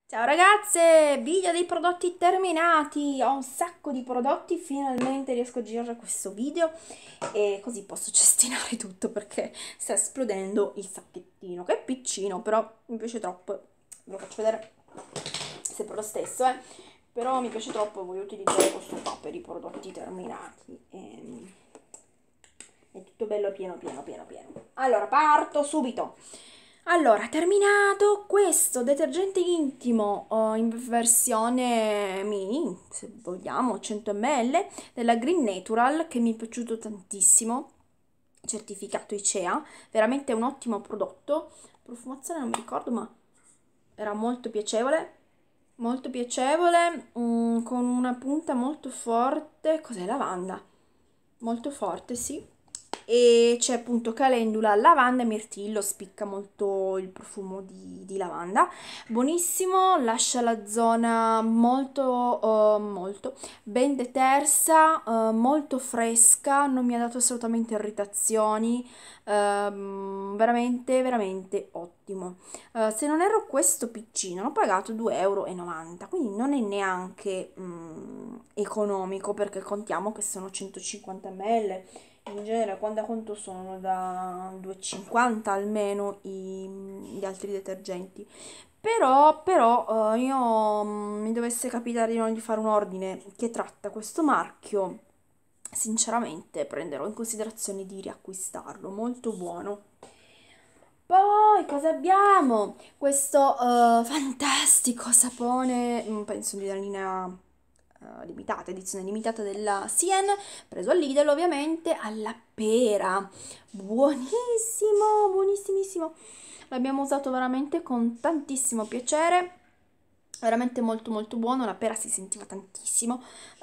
Ciao ragazze, video dei prodotti terminati, ho un sacco di prodotti, finalmente riesco a girare questo video e così posso cestinare tutto perché sta esplodendo il sacchettino, che è piccino però mi piace troppo, ve lo faccio vedere, sempre lo stesso però mi piace troppo e voglio utilizzare questo qua per i prodotti terminati è tutto bello pieno. Allora parto subito. Allora, terminato questo detergente intimo in versione mini, se vogliamo, 100 ml, della Green Natural, che mi è piaciuto tantissimo, certificato ICEA, veramente un ottimo prodotto. Profumazione non mi ricordo, ma era molto piacevole, con una punta molto forte, cos'è? Lavanda, molto forte, sì, e c'è appunto calendula, lavanda e mirtillo, spicca molto il profumo di lavanda, buonissimo, lascia la zona molto ben detersa, molto fresca, non mi ha dato assolutamente irritazioni, veramente ottimo. Se non erro questo piccino l'ho pagato 2,90 euro, quindi non è neanche economico perché contiamo che sono 150 ml. In genere, quanto sono? Da 2,50 almeno gli altri detergenti. Però io mi dovesse capitare di non gli fare un ordine che tratta questo marchio, sinceramente prenderò in considerazione di riacquistarlo. Molto buono. Poi cosa abbiamo? Questo fantastico sapone, penso di una linea limitata, edizione limitata della Sien, preso al Lidl ovviamente, alla pera. Buonissimo, buonissimissimo. L'abbiamo usato veramente con tantissimo piacere. Veramente molto buono, la pera si sentiva tantissimo,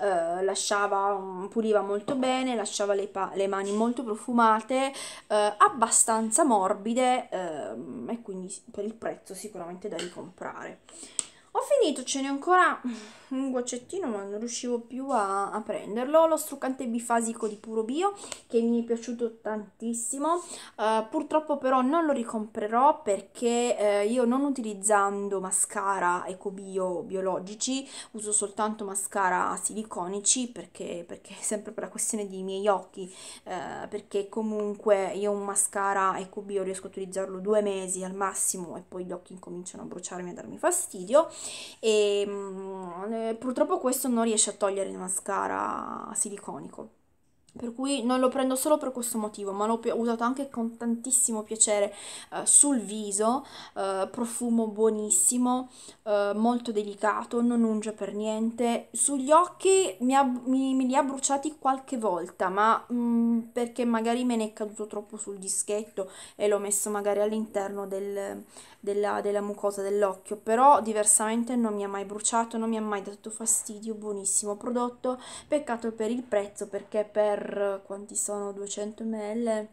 puliva molto bene, lasciava le mani molto profumate, abbastanza morbide, e quindi per il prezzo sicuramente da ricomprare. Ho finito, ce n'è ancora un goccettino ma non riuscivo più a prenderlo, lo struccante bifasico di Puro Bio che mi è piaciuto tantissimo. Purtroppo però non lo ricomprerò perché io, non utilizzando mascara ecobio biologici, uso soltanto mascara siliconici perché sempre per la questione dei miei occhi, perché comunque io un mascara ecobio riesco a utilizzarlo 2 mesi al massimo e poi gli occhi incominciano a bruciarmi e a darmi fastidio e purtroppo questo non riesce a togliere il mascara siliconico. Per cui non lo prendo solo per questo motivo, ma l'ho usato anche con tantissimo piacere sul viso, profumo buonissimo, molto delicato, non unge per niente. Sugli occhi me li ha bruciati qualche volta, ma perché magari me ne è caduto troppo sul dischetto e l'ho messo magari all'interno della mucosa dell'occhio, però diversamente non mi ha mai bruciato, non mi ha mai dato fastidio, buonissimo prodotto. Peccato per il prezzo perché per quanti sono 200 ml?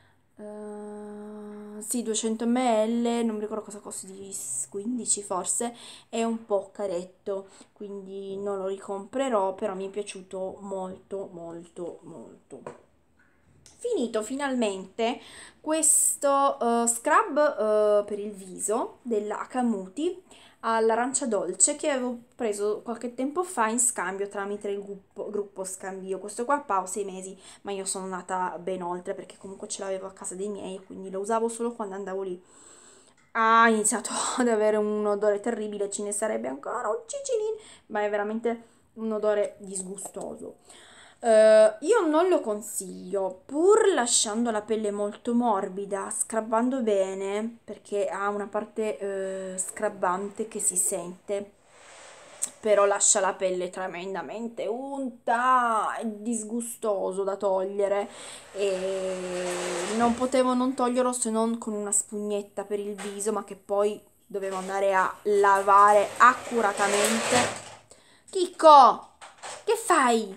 Sì, 200 ml, non mi ricordo cosa costi, di 15 forse, è un po' caretto, quindi non lo ricomprerò, però mi è piaciuto molto. Finito finalmente questo scrub per il viso della Camuti all'arancia dolce che avevo preso qualche tempo fa in scambio tramite il gruppo Scambio. Questo qua paga 6 mesi, ma io sono andata ben oltre perché comunque ce l'avevo a casa dei miei e quindi lo usavo solo quando andavo lì. Ha iniziato ad avere un odore terribile, ce ne sarebbe ancora un cicinin, ma è veramente un odore disgustoso. Io non lo consiglio, pur lasciando la pelle molto morbida, scrabbando bene, perché ha una parte scrabbante che si sente, però lascia la pelle tremendamente unta, è disgustoso da togliere e non potevo non toglierlo se non con una spugnetta per il viso, ma che poi dovevo andare a lavare accuratamente. Chicco, che fai?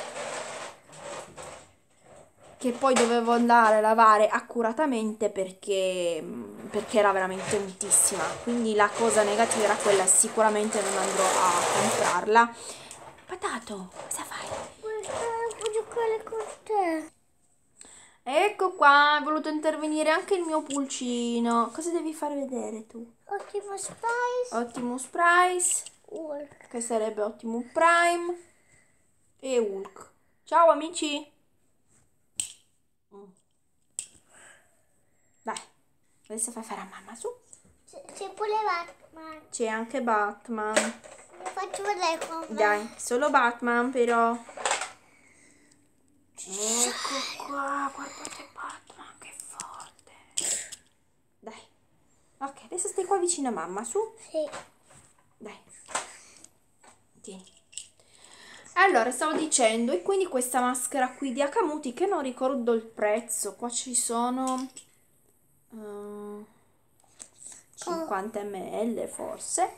Che poi dovevo andare a lavare accuratamente perché era veramente untissima. Quindi la cosa negativa era quella, sicuramente non andrò a comprarla. Patato, cosa fai? Voglio giocare con te. Ecco qua, è voluto intervenire anche il mio pulcino. Cosa devi far vedere tu? Optimus Price. Optimus Price, Hulk. che sarebbe Optimus Prime, e Hulk. Ciao amici! Dai, adesso fai fare a mamma, su. C'è pure Batman. C'è anche Batman. Mi faccio vedere come. Dai, solo Batman però. Ecco qua, guardate Batman, che forte. Dai. Ok, adesso stai qua vicino a mamma, su. Sì. Dai. Tieni. Allora, stavo dicendo, e quindi questa maschera qui di Hakamuti, che non ricordo il prezzo, qua ci sono 50 ml forse,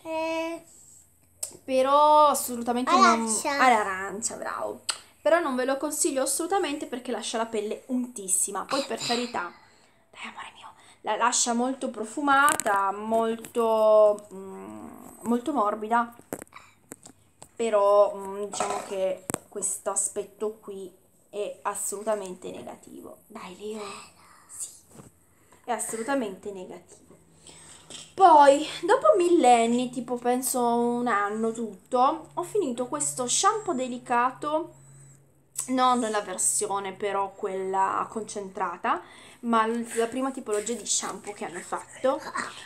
però assolutamente Arancia. all'arancia, bravo, però non ve lo consiglio assolutamente perché lascia la pelle untissima, poi per carità, dai amore mio, la lascia molto profumata, molto, molto morbida, però diciamo che questo aspetto qui è assolutamente negativo. Dai Leo, sì, è assolutamente negativo. Poi, dopo millenni, tipo penso un anno tutto, ho finito questo shampoo delicato, non la versione però quella concentrata, ma la prima tipologia di shampoo che hanno fatto,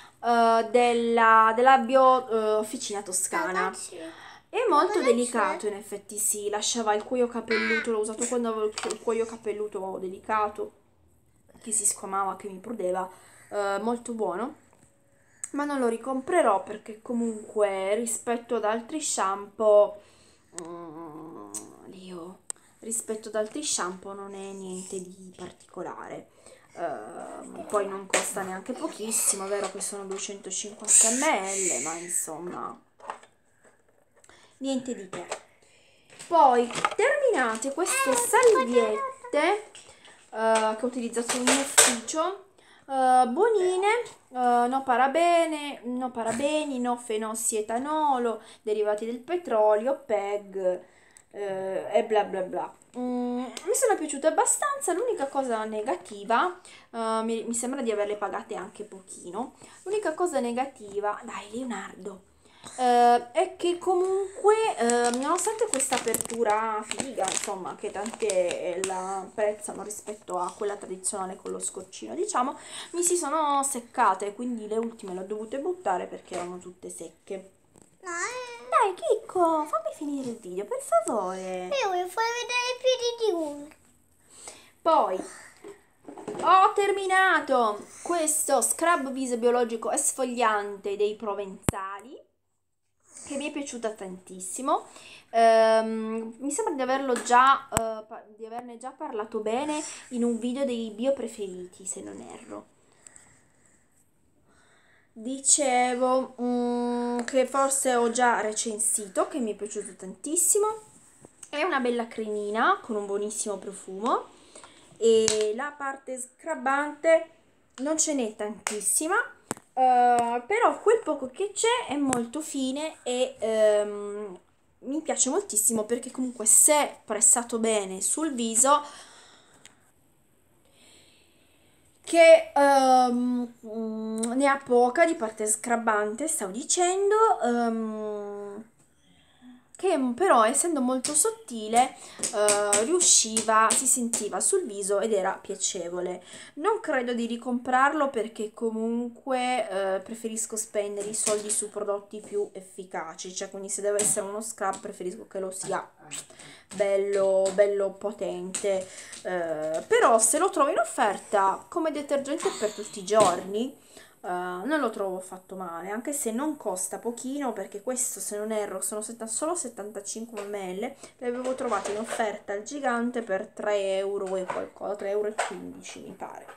della Bio Officina Toscana. È molto delicato in effetti, sì, lasciava il cuoio capelluto, l'ho usato quando avevo il cuoio capelluto delicato, che si squamava, che mi prudeva, molto buono, ma non lo ricomprerò perché comunque rispetto ad altri shampoo, rispetto ad altri shampoo non è niente di particolare. Poi non costa neanche pochissimo, è vero che sono 250 ml, ma insomma niente di che. Poi terminate queste salviette che ho utilizzato in ufficio, buonine, no parabeni, no fenossietanolo, derivati del petrolio, PEG, e bla bla bla. Mi sono piaciute abbastanza. L'unica cosa negativa, mi sembra di averle pagate anche pochino. L'unica cosa negativa, dai Leonardo, è che comunque, nonostante questa apertura figa, insomma, che tante la apprezzano rispetto a quella tradizionale con lo scoccino, diciamo, mi si sono seccate, quindi le ultime le ho dovute buttare perché erano tutte secche. Dai, Chicco, fammi finire il video, per favore. Io voglio far vedere i piedi di Hulk. Poi ho terminato questo scrub viso biologico esfoliante dei Provenzali, che mi è piaciuta tantissimo. Mi sembra di averlo già di averne già parlato bene in un video dei bio preferiti, se non erro. Dicevo che forse ho già recensito, che mi è piaciuto tantissimo. È una bella cremina con un buonissimo profumo e la parte scrabbante non ce n'è tantissima, però quel poco che c'è è molto fine e mi piace moltissimo perché comunque se pressato bene sul viso, che ne ha poca di parte scrabbante, stavo dicendo, che però essendo molto sottile si sentiva sul viso ed era piacevole. Non credo di ricomprarlo perché comunque preferisco spendere i soldi su prodotti più efficaci, cioè quindi se deve essere uno scrub preferisco che lo sia bello, bello potente, però se lo trovo in offerta come detergente per tutti i giorni, non lo trovo affatto male, anche se non costa pochino perché questo, se non erro, sono solo 75 ml, le avevo trovate in offerta al gigante per 3 euro e qualcosa, 3,15 euro mi pare.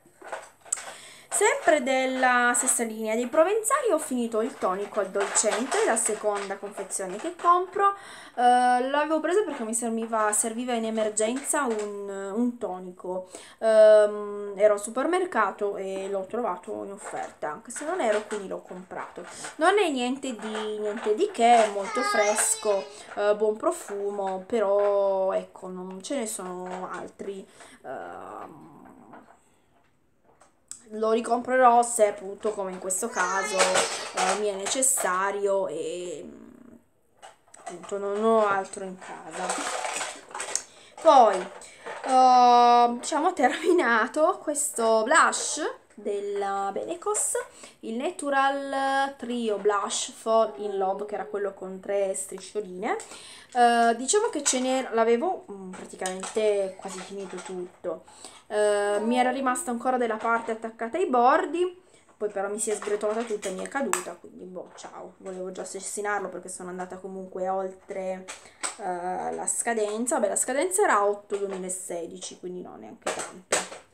Sempre della stessa linea dei Provenzali ho finito il tonico al dolcente, la seconda confezione che compro. L'avevo preso perché mi serviva in emergenza un tonico. Ero al supermercato e l'ho trovato in offerta, anche se non ero, quindi l'ho comprato. Non è niente di che, è molto fresco, buon profumo, però ecco, non ce ne sono altri lo ricomprerò se appunto, come in questo caso, mi è necessario e appunto non ho altro in casa. Poi diciamo terminato questo blush della Benecos, il Natural Trio Blush Fall in Love, che era quello con 3 striscioline. Diciamo che l'avevo praticamente quasi finito tutto. Mi era rimasta ancora della parte attaccata ai bordi, poi però mi si è sgretolata tutta e mi è caduta, quindi boh, ciao, volevo già assassinarlo perché sono andata comunque oltre la scadenza. Vabbè, la scadenza era 8/2016, quindi non neanche tanto,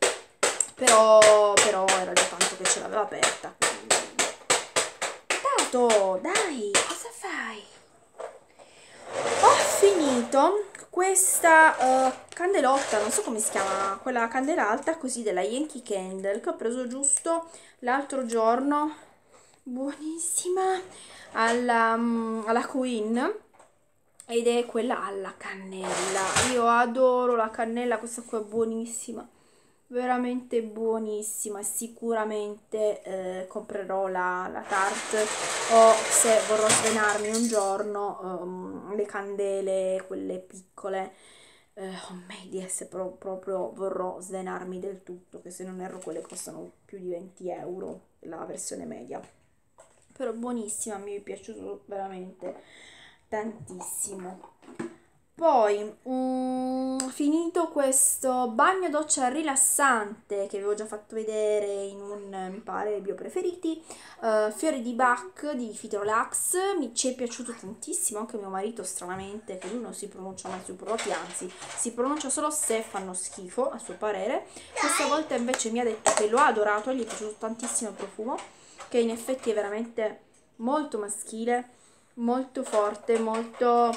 però era già tanto che ce l'aveva aperta, quindi Tato, dai, cosa fai? Ho finito questa candelotta, non so come si chiama, quella candela alta così della Yankee Candle che ho preso giusto l'altro giorno, buonissima, alla Queen, ed è quella alla cannella. Io adoro la cannella, questa qua è buonissima, veramente buonissima. Sicuramente comprerò la Tarte, o se vorrò svenarmi un giorno le candele, quelle piccole, homemade, se proprio vorrò svenarmi del tutto, che se non erro quelle costano più di 20 euro, la versione media, però buonissima, mi è piaciuto veramente tantissimo. Poi, finito questo bagno doccia rilassante che avevo già fatto vedere in un, mi pare, dei miei preferiti, fiori di Bach di Phytolax, ci è piaciuto tantissimo, anche mio marito stranamente, che lui non si pronuncia mai sui prodotti, anzi si pronuncia solo se fanno schifo, a suo parere. Questa volta invece mi ha detto che lo ha adorato, gli è piaciuto tantissimo il profumo, che in effetti è veramente molto maschile, molto forte, molto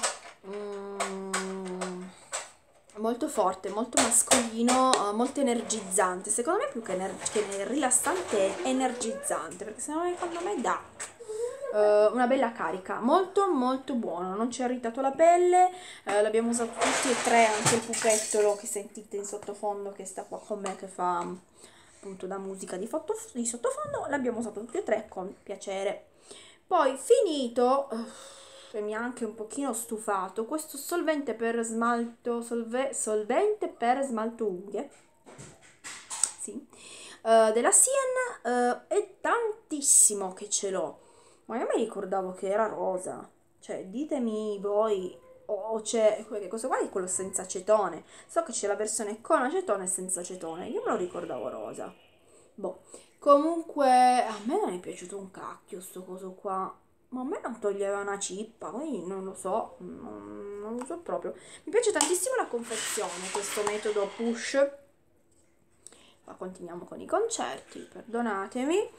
molto forte, molto mascolino, molto energizzante. Secondo me più che rilassante è energizzante, perché secondo me dà una bella carica, molto molto buono, non ci ha irritato la pelle. L'abbiamo usato tutti e tre, anche il pupettolo che sentite in sottofondo che sta qua con me, che fa appunto da musica di sottofondo, l'abbiamo usato tutti e tre con piacere. Poi finito, e mi ha anche un pochino stufato, questo solvente per smalto, solvente per smalto unghie, sì, della Sien, è tantissimo che ce l'ho, ma io mi ricordavo che era rosa, cioè ditemi voi, o c'è, questo qua è quello senza acetone, so che c'è la versione con acetone e senza acetone, io me lo ricordavo rosa, boh. Comunque a me non è piaciuto un cacchio sto coso qua, ma a me non toglieva una cippa, poi non lo so, non lo so proprio. Mi piace tantissimo la confezione, questo metodo push. Ma continuiamo con i concerti, perdonatemi.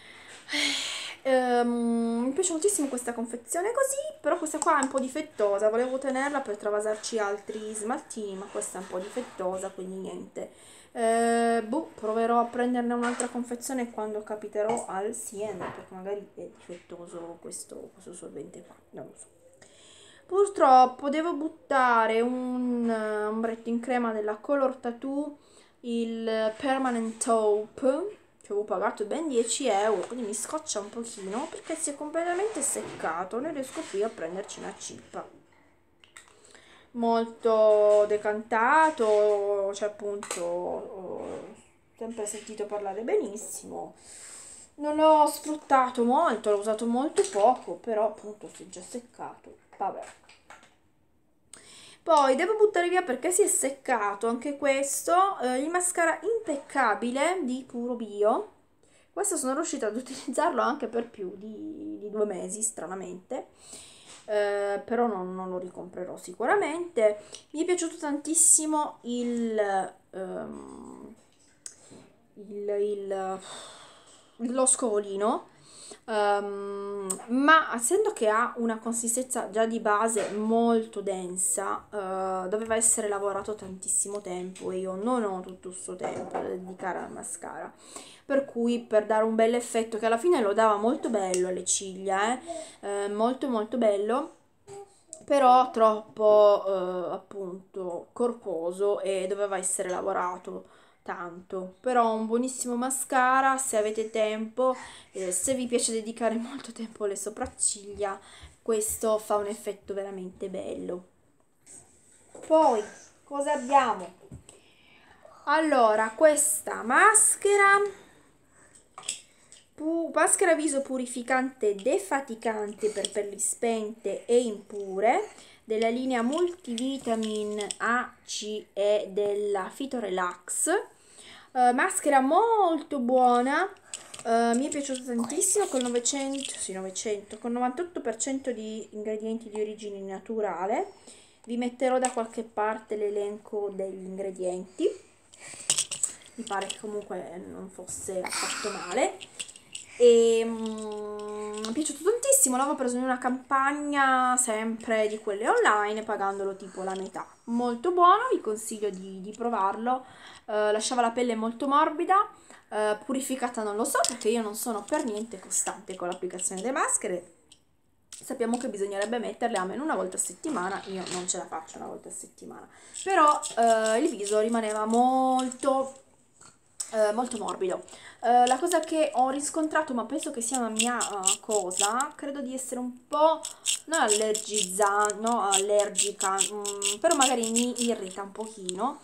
Mi piace moltissimo questa confezione così, però questa qua è un po' difettosa, volevo tenerla per travasarci altri smaltini, ma questa è un po' difettosa, quindi niente. Proverò a prenderne un'altra confezione quando capiterò al Sien, perché magari è difettoso questo solvente qua, non lo so. Purtroppo devo buttare un ombretto in crema della Color Tattoo, il Permanent Taupe, che avevo pagato ben 10 euro, quindi mi scoccia un pochino perché si è completamente seccato, non riesco qui a prenderci una cippa. Molto decantato, cioè appunto ho sempre sentito parlare benissimo, non l'ho sfruttato molto, l'ho usato molto poco, però appunto si è già seccato, vabbè. Poi devo buttare via perché si è seccato anche questo, il mascara impeccabile di Puro Bio. Questo sono riuscita ad utilizzarlo anche per più di 2 mesi, stranamente. Però non lo ricomprerò sicuramente. Mi è piaciuto tantissimo lo scovolino, ma essendo che ha una consistenza già di base molto densa, doveva essere lavorato tantissimo tempo e io non ho tutto questo tempo da dedicare al mascara, per cui per dare un bel effetto, che alla fine lo dava molto bello alle ciglia, molto molto bello, però troppo appunto corposo, e doveva essere lavorato tanto, però un buonissimo mascara se avete tempo, se vi piace dedicare molto tempo alle sopracciglia, questo fa un effetto veramente bello. Poi cosa abbiamo? Allora, questa maschera viso purificante defaticante per pelli spente e impure della linea multivitamin A, C e della Phytorelax. Maschera molto buona, mi è piaciuta tantissimo con 900, con 98% di ingredienti di origine naturale. Vi metterò da qualche parte l'elenco degli ingredienti. Mi pare che comunque non fosse affatto male. E mi è piaciuto tantissimo, l'avevo preso in una campagna sempre di quelle online pagandolo tipo la metà. Molto buono, vi consiglio di provarlo. Lasciava la pelle molto morbida, purificata non lo so perché io non sono per niente costante con l'applicazione delle maschere. Sappiamo che bisognerebbe metterle almeno una volta a settimana, io non ce la faccio una volta a settimana, però il viso rimaneva molto morbido. La cosa che ho riscontrato, ma penso che sia una mia cosa, credo di essere un po' non allergica, però magari mi irrita un pochino.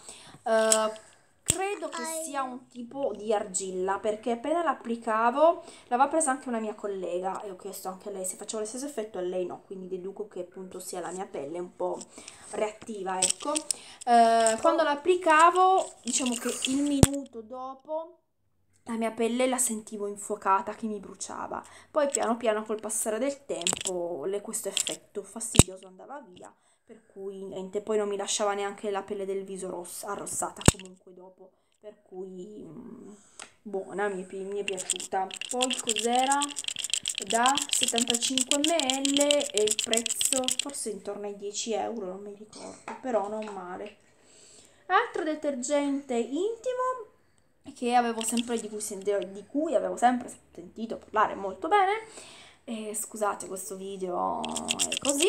Credo che sia un tipo di argilla, perché appena l'applicavo, l'aveva presa anche una mia collega e ho chiesto anche a lei se faceva lo stesso effetto, a lei no, quindi deduco che appunto sia la mia pelle un po' reattiva, ecco. Quando l'applicavo, diciamo che il minuto dopo la mia pelle la sentivo infuocata che mi bruciava. Poi piano piano col passare del tempo questo effetto fastidioso andava via, per cui niente, poi non mi lasciava neanche la pelle del viso arrossata comunque dopo, per cui buona, mi è piaciuta. Poi cos'era? Da 75 ml e il prezzo forse intorno ai 10 euro, non mi ricordo, però non male. Altro detergente intimo che avevo sempre di cui avevo sempre sentito parlare molto bene. Scusate, questo video è così.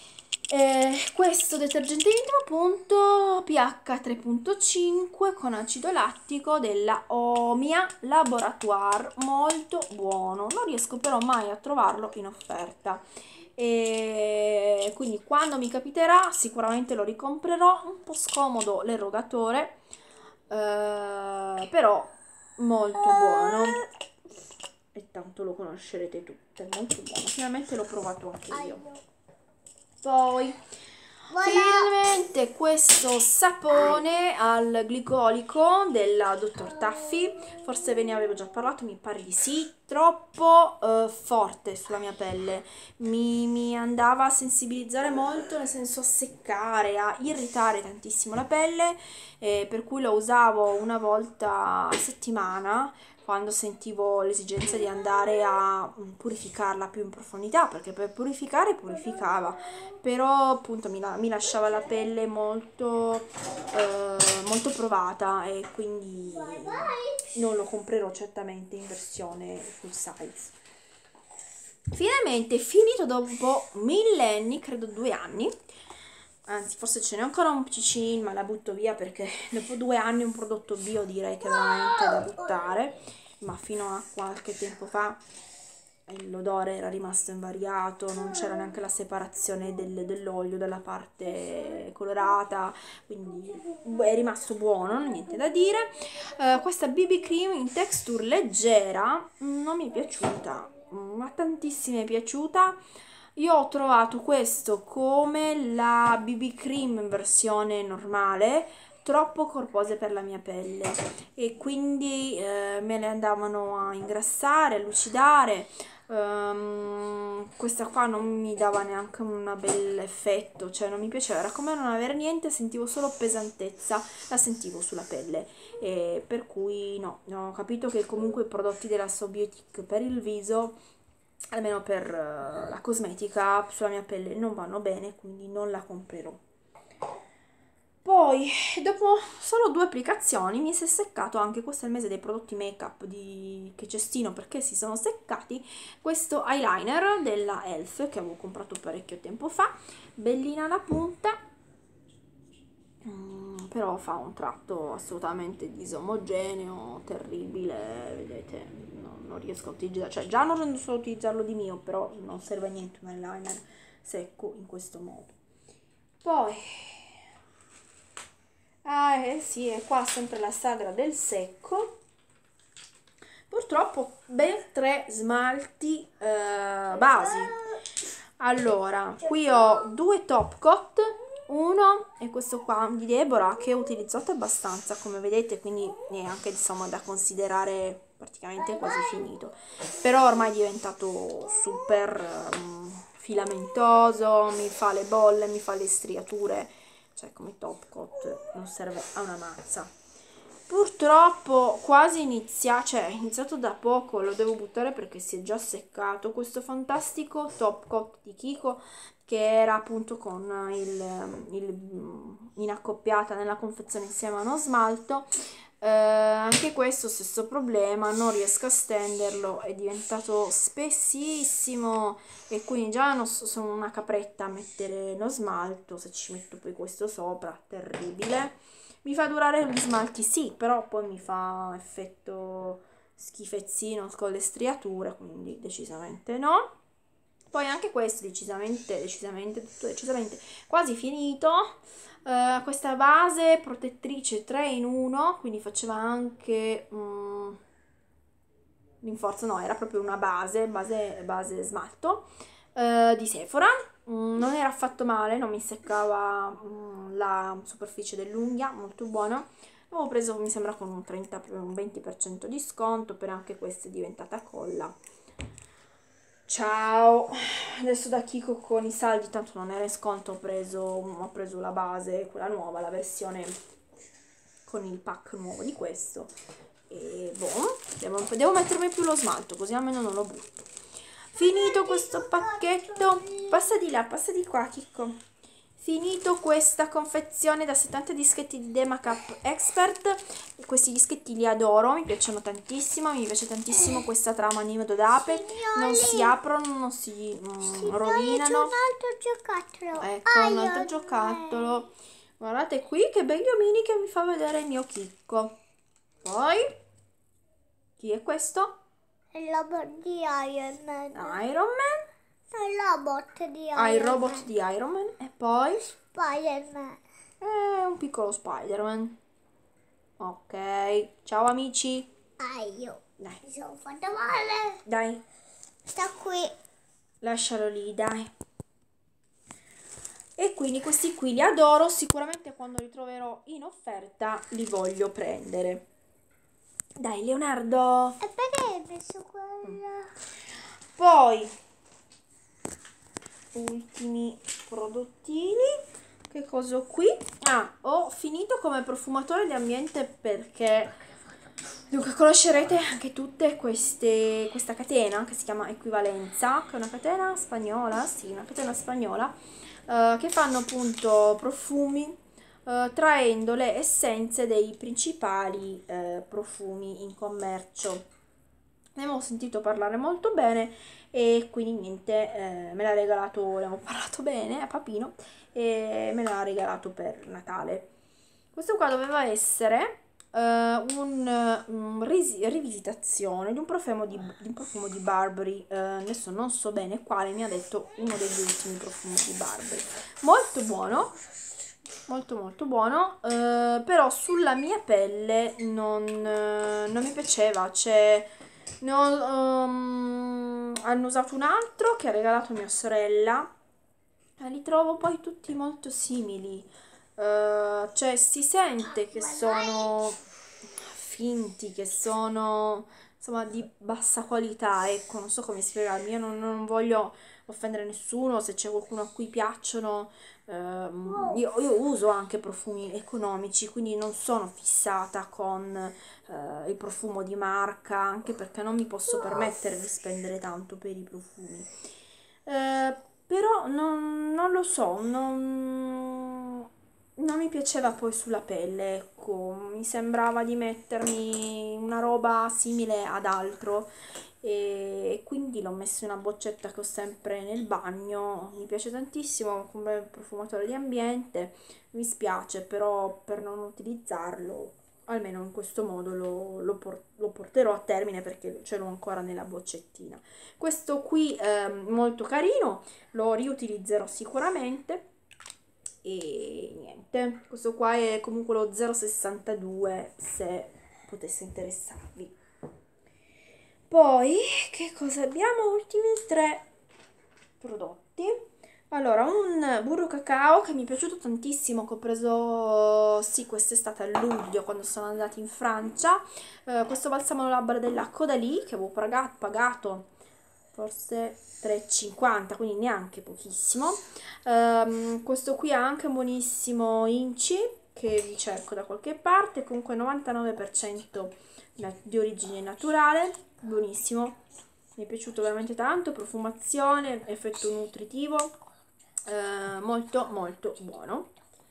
Questo detergente intimo appunto pH 3.5 con acido lattico della Omia Laboratoire, molto buono, non riesco però mai a trovarlo in offerta, e quindi quando mi capiterà sicuramente lo ricomprerò. Un po' scomodo l'erogatore, però molto buono e tanto lo conoscerete tutti, è molto buono, finalmente l'ho provato anche io. Poi finalmente questo sapone al glicolico della Dr. Taffy, forse ve ne avevo già parlato, mi pare di sì, troppo forte sulla mia pelle, mi andava a sensibilizzare molto, nel senso a seccare, a irritare tantissimo la pelle, per cui lo usavo una volta a settimana quando sentivo l'esigenza di andare a purificarla più in profondità, perché per purificare purificava, però appunto mi lasciava la pelle molto provata, e quindi non lo comprerò certamente in versione full size. Finalmente finito dopo millenni, credo 2 anni, anzi forse ce n'è ancora un piccino, ma la butto via perché dopo 2 anni un prodotto bio direi che è veramente da buttare, ma fino a qualche tempo fa l'odore era rimasto invariato, non c'era neanche la separazione dell'olio dalla parte colorata, quindi è rimasto buono, niente da dire. Questa BB cream in texture leggera non mi è piaciuta, ma tantissimo mi è piaciuta. Io ho trovato questo come la BB cream in versione normale, troppo corpose per la mia pelle, e quindi me le andavano a ingrassare, a lucidare. Questa qua non mi dava neanche un bel effetto, cioè non mi piaceva, era come non avere niente, sentivo solo pesantezza, la sentivo sulla pelle, e per cui no, ho capito che comunque i prodotti della Sobiotic per il viso, almeno per la cosmetica, sulla mia pelle non vanno bene, quindi non la comprerò. Poi, dopo solo 2 applicazioni, mi si è seccato anche, questo è il mese dei prodotti make up che cestino perché si sono seccati, questo eyeliner della Elf che avevo comprato parecchio tempo fa, bellina la punta, però fa un tratto assolutamente disomogeneo, terribile, vedete, non riesco a utilizzare, cioè già non so utilizzarlo di mio, però non serve a niente un eyeliner secco in questo modo. Poi, sì, è qua sempre la sagra del secco. Purtroppo ben 3 smalti basi. Allora, qui ho 2 Top Coat, uno è questo qua di Deborah che ho utilizzato abbastanza, come vedete, quindi è anche insomma da considerare praticamente quasi finito. Però ormai è diventato super filamentoso, mi fa le bolle, mi fa le striature, cioè come Top Coat non serve a una mazza. Purtroppo quasi è iniziato da poco, lo devo buttare perché si è già seccato, questo fantastico Top Coat di Kiko che era appunto con in accoppiata nella confezione insieme a uno smalto. Anche questo stesso problema, non riesco a stenderlo, è diventato spessissimo e quindi già non sono una capretta a mettere lo smalto, se ci metto poi questo sopra, terribile. Mi fa durare gli smalti, sì, però poi mi fa effetto schifezzino con le striature, quindi decisamente no. Poi anche questo tutto decisamente quasi finito. Questa base protettrice 3 in 1, quindi faceva anche rinforzo, no, era proprio una base smalto di Sephora. Non era affatto male, non mi seccava la superficie dell'unghia, molto buono. L'avevo preso, mi sembra, con un 20% di sconto, però anche questa è diventata colla. Ciao! Adesso da Kiko con i saldi, tanto non era in sconto, ho preso la base, quella nuova, la versione con il pack nuovo di questo. E boh, devo mettermi più lo smalto, così almeno non lo butto. Finito questo pacchetto, passa di là, passa di qua, Chicco. Finito questa confezione da 70 dischetti di Demacap Expert. Questi dischetti li adoro, mi piacciono tantissimo, mi piace tantissimo questa trama nido d'ape. Non si aprono, non si rovinano. C'è un altro giocattolo. Ecco, un altro giocattolo. Guardate qui che belli omini che mi fa vedere il mio Chicco. Poi, chi è questo? Il robot di Iron Man. Iron Man. Il robot di Iron Ah, il Man. robot di Iron Man. E poi Spider-Man. un piccolo Spider-Man. Ok, ciao amici. Io Dai, mi sono fatta male. dai, Sta qui. lascialo lì, dai. E quindi questi qui li adoro, sicuramente quando li troverò in offerta li voglio prendere. Dai, Leonardo. E perché hai messo quella? Poi, ultimi prodottini. Che cosa ho qui? Ah, ho finito come profumatore di ambiente perché dunque conoscerete anche tutte questa catena che si chiama Equivalenza, che è una catena spagnola, sì, una catena spagnola, che fanno appunto profumi traendo le essenze dei principali profumi in commercio. Ne avevo sentito parlare molto bene e quindi niente, me l'ha regalato, ne avevo parlato bene a Papino e me l'ha regalato per Natale. Questo qua doveva essere rivisitazione di un profumo di Burberry, adesso non so bene quale, mi ha detto uno degli ultimi profumi di Burberry. Molto buono, molto molto buono, però sulla mia pelle non mi piaceva, hanno usato un altro che ha regalato mia sorella e li trovo poi tutti molto simili. Cioè si sente che sono finti, che sono insomma di bassa qualità, ecco, non so come spiegarmi, io non voglio offendere nessuno, se c'è qualcuno a cui piacciono, io uso anche profumi economici, quindi non sono fissata con il profumo di marca, anche perché non mi posso permettere di spendere tanto per i profumi. Però non lo so, non non mi piaceva poi sulla pelle, ecco, mi sembrava di mettermi una roba simile ad altro e quindi l'ho messo in una boccetta che ho sempre nel bagno. Mi piace tantissimo come profumatore di ambiente, mi spiace però per non utilizzarlo, almeno in questo modo lo porterò a termine perché ce l'ho ancora nella boccettina. Questo qui è molto carino, lo riutilizzerò sicuramente. E niente, questo qua è comunque lo 0,62 se potesse interessarvi. Poi che cosa abbiamo? Ultimi 3 prodotti. Allora, un burro cacao che mi è piaciuto tantissimo, che ho preso, sì, quest'estate a luglio quando sono andata in Francia. Questo balsamo labbra della Caudalie che avevo pagato forse 3,50, quindi neanche pochissimo. Questo qui ha anche un buonissimo Inci che vi cerco da qualche parte, comunque 99% di origine naturale, buonissimo, mi è piaciuto veramente tanto, profumazione, effetto nutritivo, molto molto buono.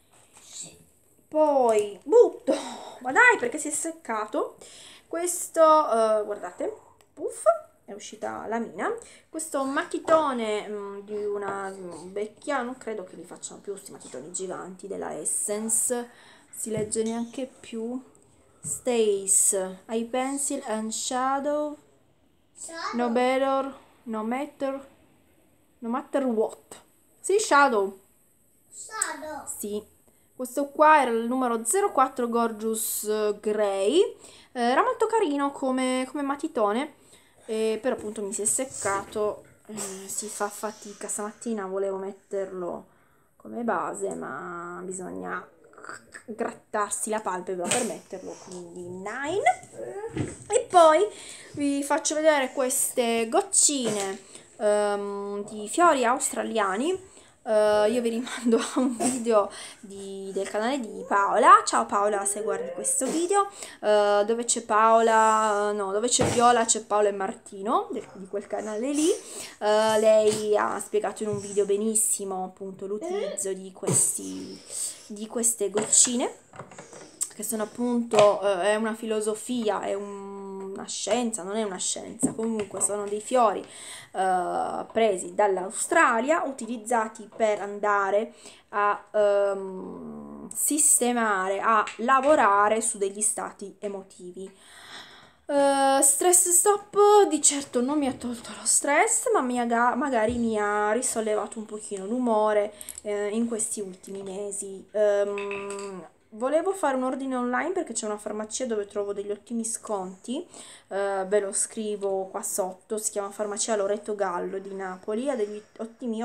Poi butto, ma dai perché si è seccato, questo guardate, puff, è uscita la mina, questo matitone di una vecchia, non credo che li facciano più questi matitoni giganti della Essence, si legge neanche più, Stays, Eye Pencil and Shadow, no better, no matter what, sì, Shadow, sì, questo qua era il numero 04 Gorgeous Grey, era molto carino come matitone, però appunto mi si è seccato, si fa fatica, stamattina volevo metterlo come base ma bisogna grattarsi la palpebra per metterlo, quindi 9. E poi vi faccio vedere queste goccine di fiori australiani. Io vi rimando a un video del canale di Paola. Ciao Paola se guardi questo video, dove c'è Paola, no, dove c'è Viola c'è Paola e Martino di quel canale lì. Lei ha spiegato in un video benissimo appunto l'utilizzo di queste goccine, che sono appunto, è una filosofia, è una scienza, non è una scienza, comunque sono dei fiori presi dall'Australia, utilizzati per andare a sistemare, a lavorare su degli stati emotivi. Stress stop di certo non mi ha tolto lo stress, ma magari mi ha risollevato un pochino l'umore in questi ultimi mesi. Volevo fare un ordine online perché c'è una farmacia dove trovo degli ottimi sconti, ve lo scrivo qua sotto, si chiama Farmacia Loreto Gallo di Napoli, ha degli ottimi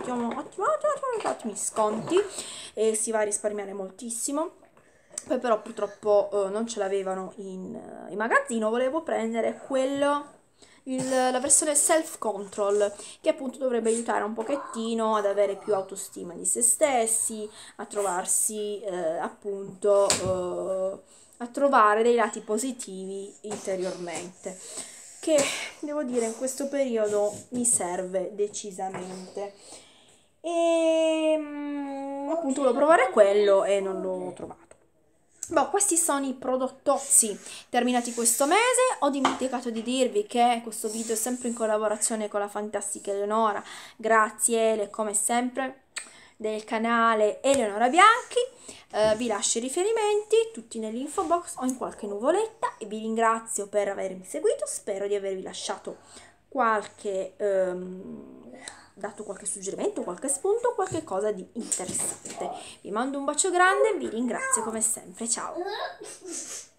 sconti e si va a risparmiare moltissimo. Poi però purtroppo non ce l'avevano in magazzino, volevo prendere la versione self control, che appunto dovrebbe aiutare un pochettino ad avere più autostima di se stessi, a trovarsi appunto a trovare dei lati positivi interiormente, che devo dire in questo periodo mi serve decisamente. E appunto volevo provare quello e non l'ho trovato. Boh, questi sono i prodottozzi terminati questo mese. Ho dimenticato di dirvi che questo video è sempre in collaborazione con la fantastica Eleonora. Grazie Ele, come sempre, del canale Eleonora Bianchi. Vi lascio i riferimenti tutti nell'info box o in qualche nuvoletta e vi ringrazio per avermi seguito. Spero di avervi lasciato dato qualche suggerimento, qualche spunto, qualche cosa di interessante. Vi mando un bacio grande e vi ringrazio come sempre. Ciao!